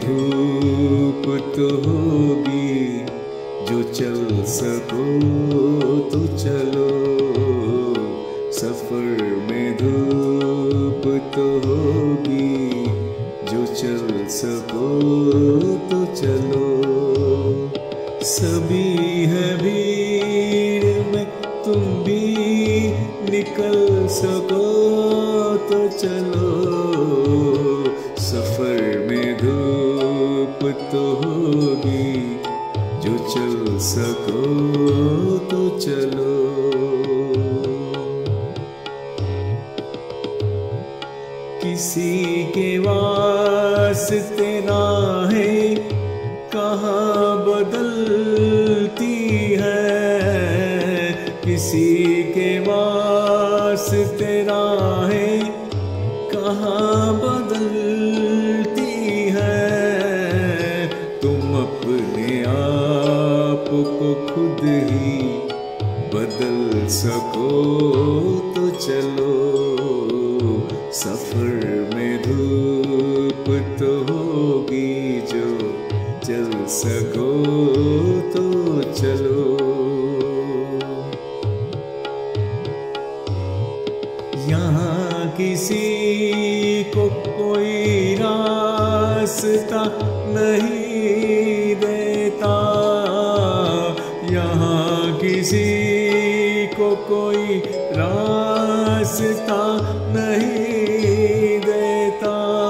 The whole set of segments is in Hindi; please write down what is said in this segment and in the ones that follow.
धूप तो होगी, जो चल सको तो चलो। सफर में धूप तो होगी, जो चल सको तो चलो। सभी है भीड़ में, तुम भी निकल सको तो चलो। सफर में धूप तो होगी, जो चल सको तो चलो। किसी के वास्ते ना है कहाँ बदलती है, किसी के वास्ते ना है कहाँ बदलती है। तुम अपने आप को खुद ही बदल सको तो चलो। सफर में धूप तो होगी, जो चल सको तो चलो। यहाँ किसी को कोई रास्ता नहीं देता, यहाँ किसी को कोई रास्ता नहीं देता।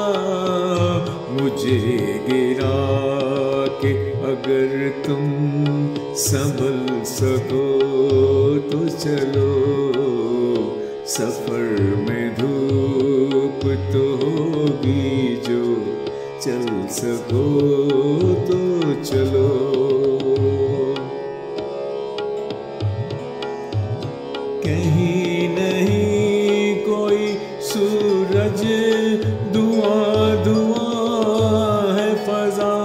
मुझे गिरा के अगर तुम संभल सको तो चलो। सफर में धूप तो होगी, जो चल सको तो चलो। कहीं नहीं कोई सूरज, धुआं धुआं है फजा।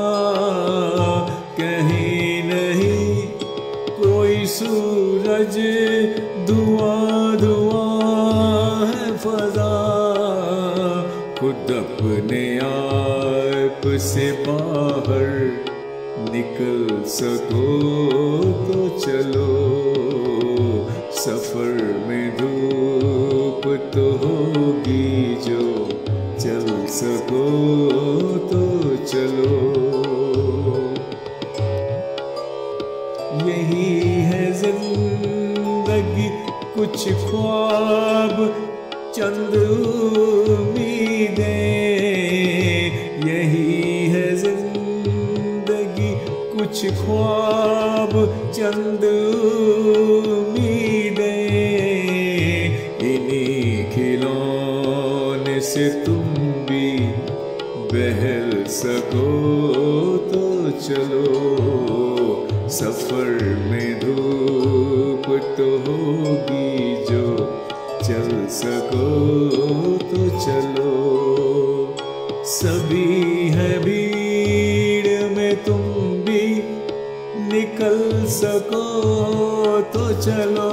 कहीं नहीं कोई सूरज, धुआं धुआं है फजा। खुद अपने आप से बाहर निकल सको तो चलो। सफर में धूप तो होगी, जो चल सको तो चलो। यही है जिंदगी, कुछ ख्वाब चंद उम्मीदें। यही है जिंदगी, कुछ ख्वाब चंद उम्मीदें। इन्हीं खिलौने से तुम भी बहल सको तो चलो। सफर में धूप तो होगी, जो चल सको तो चलो। सभी है भीड़ में, तुम भी निकल सको तो चलो।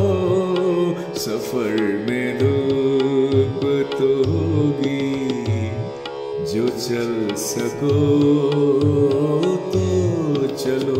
सफर में धूप तो होगी, जो चल सको तो चलो।